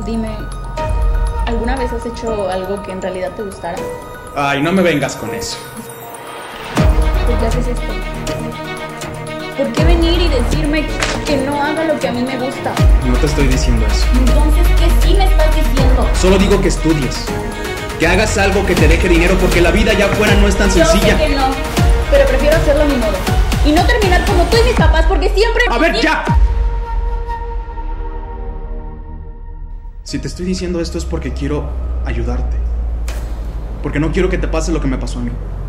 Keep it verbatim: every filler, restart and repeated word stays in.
Dime, ¿alguna vez has hecho algo que en realidad te gustara? Ay, no me vengas con eso. ¿Por qué haces esto? ¿Por qué venir y decirme que no haga lo que a mí me gusta? No te estoy diciendo eso. Entonces, ¿qué sí me estás diciendo? Solo digo que estudies. Que hagas algo que te deje dinero porque la vida allá afuera no es tan sencilla. Yo sé que no, pero prefiero hacerlo a mi modo. Y no terminar como tú y mis papás porque siempre... ¡A ver, ya! Si te estoy diciendo esto es porque quiero ayudarte. Porque no quiero que te pase lo que me pasó a mí.